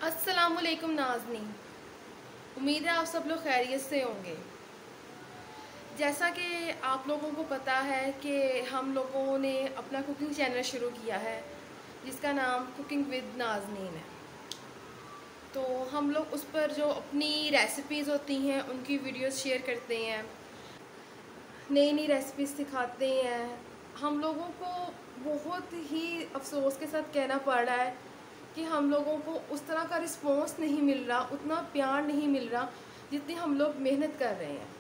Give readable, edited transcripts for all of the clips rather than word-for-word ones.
अस्सलामुअलैकुम नाज़नीन, उम्मीद है आप सब लोग खैरियत से होंगे। जैसा कि आप लोगों को पता है कि हम लोगों ने अपना कुकिंग चैनल शुरू किया है जिसका नाम कुकिंग विद नाज़नीन है। तो हम लोग उस पर जो अपनी रेसिपीज़ होती हैं उनकी वीडियोस शेयर करते हैं, नई नई रेसिपीज़ सिखाते हैं। हम लोगों को बहुत ही अफसोस के साथ कहना पड़ रहा है कि हम लोगों को उस तरह का रिस्पॉन्स नहीं मिल रहा, उतना प्यार नहीं मिल रहा जितनी हम लोग मेहनत कर रहे हैं।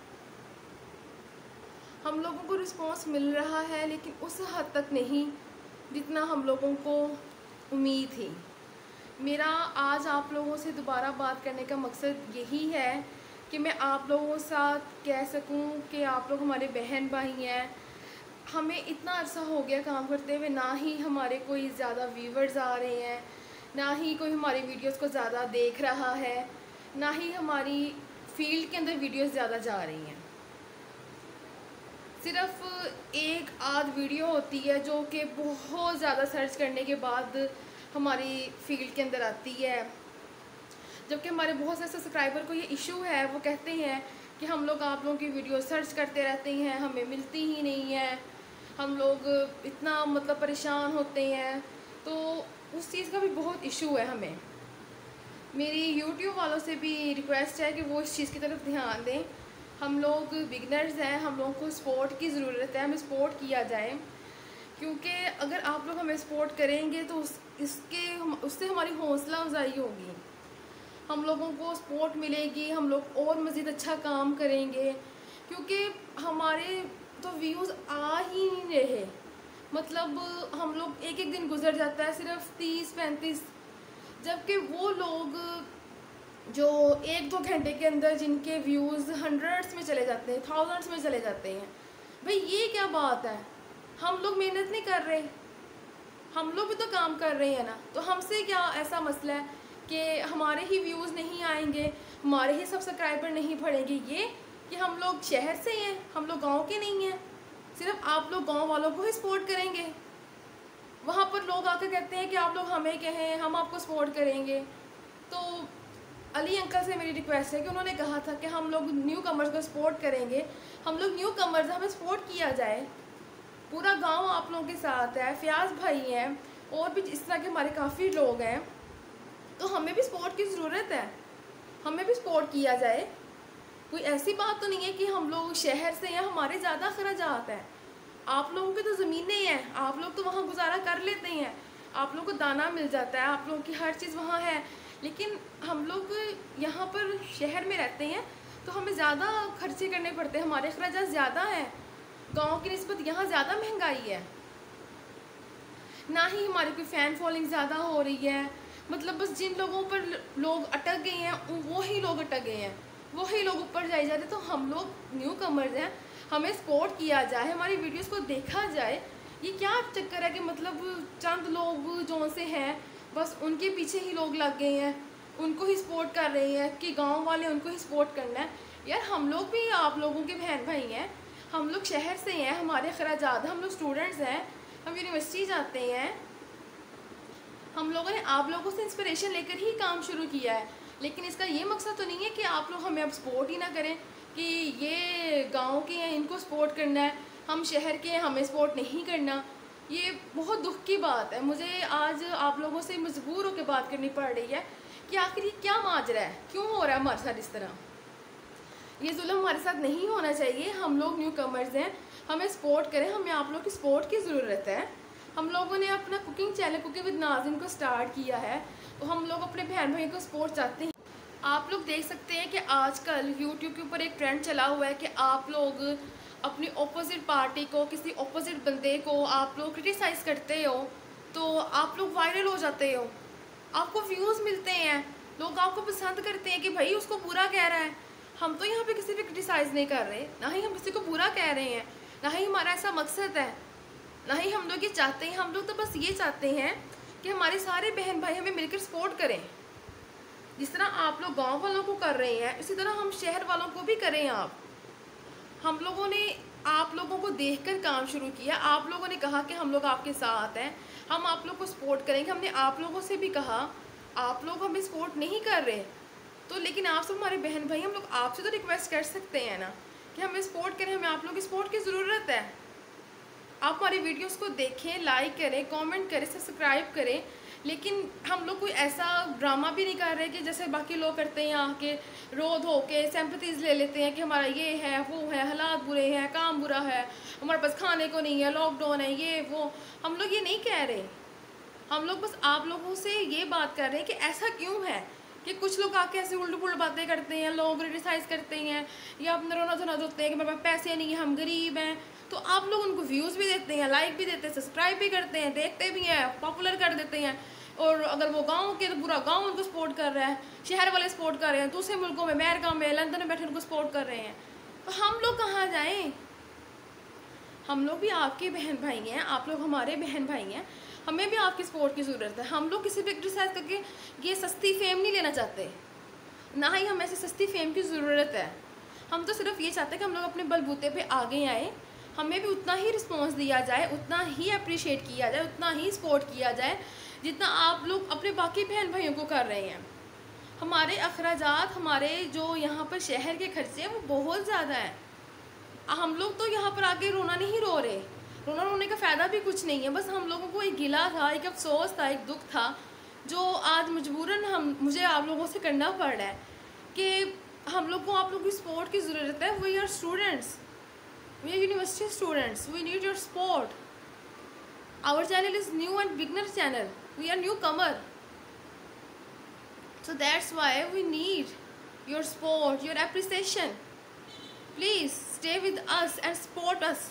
हम लोगों को रिस्पॉन्स मिल रहा है लेकिन उस हद तक नहीं जितना हम लोगों को उम्मीद थी। मेरा आज आप लोगों से दोबारा बात करने का मकसद यही है कि मैं आप लोगों के साथ कह सकूं कि आप लोग हमारे बहन भाई हैं। हमें इतना अरसा हो गया काम करते हुए, ना ही हमारे कोई ज़्यादा व्यूवर्स आ रहे हैं, ना ही कोई हमारी वीडियोस को ज़्यादा देख रहा है, ना ही हमारी फील्ड के अंदर वीडियोस ज़्यादा जा रही हैं। सिर्फ एक आध वीडियो होती है जो कि बहुत ज़्यादा सर्च करने के बाद हमारी फील्ड के अंदर आती है। जबकि हमारे बहुत से सब्सक्राइबर को ये इशू है, वो कहते हैं कि हम लोग आप लोगों की वीडियो सर्च करते रहते हैं, हमें मिलती ही नहीं है, हम लोग इतना परेशान होते हैं। तो उस चीज़ का भी बहुत इशू है हमें। मेरी यूट्यूब वालों से भी रिक्वेस्ट है कि वो इस चीज़ की तरफ ध्यान दें। हम लोग बिगनर्स हैं, हम लोगों को सपोर्ट की ज़रूरत है, हमें सपोर्ट किया जाए। क्योंकि अगर आप लोग हमें सपोर्ट करेंगे तो उससे हमारी हौसला अफजाई होगी, हम लोगों को सपोर्ट मिलेगी, हम लोग और मज़ीद अच्छा काम करेंगे। क्योंकि हमारे तो व्यूज़ आ ही नहीं रहे, हम लोग एक एक दिन गुजर जाता है सिर्फ 30-35, जबकि वो लोग जो एक दो घंटे के अंदर जिनके व्यूज़ हंड्रेड्स में चले जाते हैं, थाउजेंड्स में चले जाते हैं। भाई ये क्या बात है? हम लोग मेहनत नहीं कर रहे, हम लोग भी तो काम कर रहे हैं ना। तो हमसे क्या ऐसा मसला है कि हमारे ही व्यूज़ नहीं आएंगे, हमारे ही सब्सक्राइबर नहीं बढ़ेंगे? ये कि हम लोग शहर से हैं, हम लोग गांव के नहीं हैं। सिर्फ आप लोग गांव वालों को ही सपोर्ट करेंगे। वहाँ पर लोग आकर कहते हैं कि आप लोग हमें कहें, हम आपको सपोर्ट करेंगे। तो अली अंकल से मेरी रिक्वेस्ट है कि उन्होंने कहा था कि हम लोग न्यू कमर्स को सपोर्ट करेंगे। हम लोग न्यू कमर्स, हमें सपोर्ट किया जाए। पूरा गांव आप लोगों के साथ है, फयाज भाई हैं और भी इस तरह के हमारे काफ़ी लोग हैं। तो हमें भी सपोर्ट की ज़रूरत है, हमें भी सपोर्ट किया जाए। कोई ऐसी बात तो नहीं है कि हम लोग शहर से हैं, हमारे ज़्यादा खर्चात हैं। आप लोगों की तो ज़मीनें हैं, आप लोग तो वहाँ गुजारा कर लेते हैं, आप लोग को दाना मिल जाता है, आप लोगों की हर चीज़ वहाँ है। लेकिन हम लोग यहाँ पर शहर में रहते हैं तो हमें ज़्यादा खर्चे करने पड़ते हैं, हमारे खर्चा ज़्यादा हैं। गांव की निस्बत यहाँ ज़्यादा महंगाई है, ना ही हमारी कोई फ़ैन फॉलोइंग ज़्यादा हो रही है। बस जिन लोगों पर लोग अटक गए हैं वो ही लोग अटक गए हैं, वही लोग ऊपर जाए जा रहे। तो हम लोग न्यू कमर्स हैं, हमें सपोर्ट किया जाए, हमारी वीडियोस को देखा जाए। ये क्या चक्कर है कि चंद लोग जो से हैं बस उनके पीछे ही लोग लग गए हैं, उनको ही सपोर्ट कर रहे हैं कि गांव वाले उनको ही सपोर्ट करना है। यार हम लोग भी आप लोगों के बहन भाई हैं, हम लोग शहर से हैं, हमारे खराजात, हम लोग स्टूडेंट्स हैं, हम यूनिवर्सिटी जाते हैं। हम लोगों ने आप लोगों से इंस्पिरेशन लेकर ही काम शुरू किया है। लेकिन इसका ये मकसद तो नहीं है कि आप लोग हमें अब सपोर्ट ही ना करें कि ये गांव के हैं इनको सपोर्ट करना है, हम शहर के हैं हमें सपोर्ट नहीं करना। ये बहुत दुख की बात है। मुझे आज आप लोगों से मजबूर होकर बात करनी पड़ रही है कि आखिर ये क्या माजरा है, क्यों हो रहा है हमारे साथ इस तरह। ये जुल्म हमारे साथ नहीं होना चाहिए। हम लोग न्यू कमर्स हैं, हमें सपोर्ट करें, हमें आप लोग की सपोर्ट की ज़रूरत है। हम लोगों ने अपना cooking channel cooking with Nazneen को स्टार्ट किया है, तो हम लोग अपने बहन भाई को सपोर्ट चाहते हैं। आप लोग देख सकते हैं कि आजकल यूट्यूब के ऊपर एक ट्रेंड चला हुआ है कि आप लोग अपनी ऑपोजिट पार्टी को, किसी ऑपोजिट बंदे को आप लोग क्रिटिसाइज़ करते हो तो आप लोग वायरल हो जाते हो, आपको व्यूज़ मिलते हैं, लोग आपको पसंद करते हैं कि भाई उसको बुरा कह रहा है। हम तो यहाँ पे किसी भी क्रिटिसाइज़ नहीं कर रहे, ना ही हम किसी को बुरा कह रहे हैं, ना ही हमारा ऐसा मकसद है, ना ही हम लोग ये चाहते हैं। हम लोग तो बस ये चाहते हैं कि हमारे सारे बहन भाई हमें मिलकर सपोर्ट करें। जिस तरह आप लोग गांव वालों को कर रहे हैं इसी तरह हम शहर वालों को भी करें। हम लोगों ने आप लोगों को देखकर काम शुरू किया, आप लोगों ने कहा कि हम लोग आपके साथ हैं, हम आप लोग को सपोर्ट करेंगे। हमने आप लोगों से भी कहा आप लोग हमें सपोर्ट नहीं कर रहे, तो लेकिन आप सब हमारे बहन भाई, हम लोग आपसे तो रिक्वेस्ट कर सकते हैं ना कि हमें सपोर्ट करें, हमें आप लोगों की सपोर्ट की ज़रूरत है। आप हमारी वीडियोस को देखें, लाइक करें, कमेंट करें, सब्सक्राइब करें, लेकिन हम लोग कोई ऐसा ड्रामा भी नहीं कर रहे कि जैसे बाकी लोग करते हैं, आके रो धो के सिंपैथीज़ ले लेते हैं कि हमारा ये है, वो है, हालात बुरे हैं, काम बुरा है, हमारे पास खाने को नहीं है, लॉकडाउन है, ये वो। हम लोग ये नहीं कह रहे, हम लोग बस आप लोगों से ये बात कर रहे हैं कि ऐसा क्यों है कि कुछ लोग आके ऐसे उल्ट पुल्ट बातें करते हैं, लोग क्रिटिसाइज़ करते हैं या अपना रोना धोना धोते हैं कि मेरे पास पैसे नहीं है, हम गरीब हैं। तो आप लोग उनको व्यूज़ भी देते हैं, लाइक भी देते हैं, सब्सक्राइब भी करते हैं, देखते भी हैं, पॉपुलर कर देते हैं। और अगर वो गांव के तो पूरा गांव उनको सपोर्ट कर रहा है, शहर वाले सपोर्ट कर रहे हैं, दूसरे मुल्कों में, अमेरिका में, लंदन में बैठे उनको सपोर्ट कर रहे हैं। तो हम लोग कहाँ जाएँ? हम लोग भी आपके बहन भाई हैं, आप लोग हमारे बहन भाई हैं, हमें भी आपकी सपोर्ट की ज़रूरत है। हम लोग किसी भी क्रिटिसाइज़ करके ये सस्ती फेम नहीं लेना चाहते, ना ही हमें ऐसी सस्ती फेम की ज़रूरत है। हम तो सिर्फ ये चाहते हैं कि हम लोग अपने बलबूते पे आगे आए, हमें भी उतना ही रिस्पॉन्स दिया जाए, उतना ही अप्रिशिएट किया जाए, उतना ही सपोर्ट किया जाए जितना आप लोग अपने बाकी बहन भाइयों को कर रहे हैं। हमारे अखराजात, हमारे जो यहाँ पर शहर के खर्चे हैं वो बहुत ज़्यादा हैं। हम लोग तो यहाँ पर आके रोना नहीं रो रहे, रोना रोने का फ़ायदा भी कुछ नहीं है। बस हम लोगों को एक गिला था, एक अफसोस था, एक दुख था जो आज मजबूरन मुझे आप लोगों से करना पड़ रहा है कि हम लोग को आप लोगों की सपोर्ट की ज़रूरत है। We are students, we are university students, we need your support. Our channel is new and beginner channel, we are newcomer, so that's why we need your support, your appreciation. Please stay with us and support us.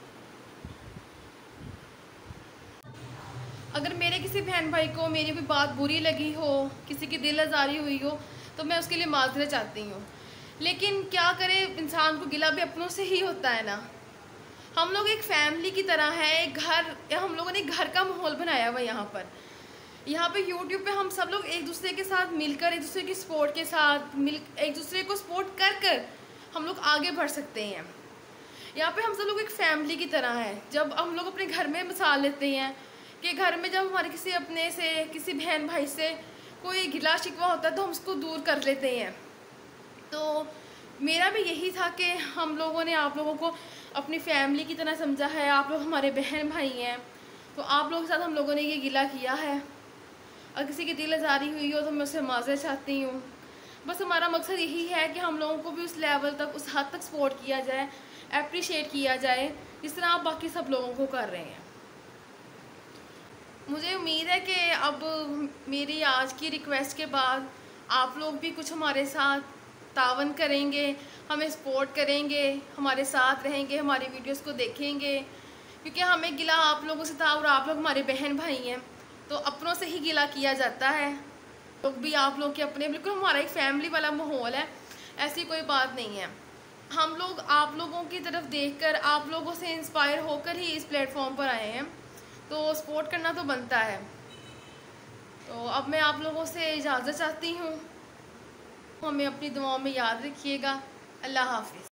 अगर मेरे किसी बहन भाई को मेरी कोई बात बुरी लगी हो, किसी की दिल आज़ारी हुई हो, तो मैं उसके लिए माज़रत चाहती हूँ। लेकिन क्या करे, इंसान को गिला भी अपनों से ही होता है ना। हम लोग एक फैमिली की तरह है, एक घर, हम लोगों ने घर का माहौल बनाया हुआ है यहाँ पे यूट्यूब पे हम सब लोग एक दूसरे के साथ मिलकर, एक दूसरे की सपोर्ट के साथ एक दूसरे को सपोर्ट कर हम लोग आगे बढ़ सकते हैं। यहाँ पे हम सब लोग एक फैमिली की तरह है। जब हम लोग अपने घर में मिसाल लेते हैं कि घर में जब हमारे किसी अपने से, किसी बहन भाई से कोई गिला शिकवा होता है तो हम उसको दूर कर लेते हैं। तो मेरा भी यही था कि हम लोगों ने आप लोगों को अपनी फैमिली की तरह समझा है, आप लोग हमारे बहन भाई हैं, तो आप लोगों के साथ हम लोगों ने ये गिला किया है। अगर किसी की दिल आज़ारी हुई हो तो मैं उससे माज़रत चाहती हूँ। बस हमारा मकसद यही है कि हम लोगों को भी उस लेवल तक, उस हद तक सपोर्ट किया जाए, अप्रिशिएट किया जाए जिस तरह आप बाकी सब लोगों को कर रहे हैं। मुझे उम्मीद है कि अब मेरी आज की रिक्वेस्ट के बाद आप लोग भी कुछ हमारे साथ तावन करेंगे, हमें सपोर्ट करेंगे, हमारे साथ रहेंगे, हमारी वीडियोस को देखेंगे, क्योंकि हमें गिला आप लोगों से था और आप लोग हमारे बहन भाई हैं, तो अपनों से ही गिला किया जाता है। लोग भी आप लोग के अपने, बिल्कुल हमारा एक फैमिली वाला माहौल है, ऐसी कोई बात नहीं है। हम लोग आप लोगों की तरफ देखकर, आप लोगों से इंस्पायर होकर ही इस प्लेटफॉर्म पर आए हैं, तो सपोर्ट करना तो बनता है। तो अब मैं आप लोगों से इजाज़त चाहती हूँ, हमें अपनी दुआओं में याद रखिएगा। अल्लाह हाफ़िज़।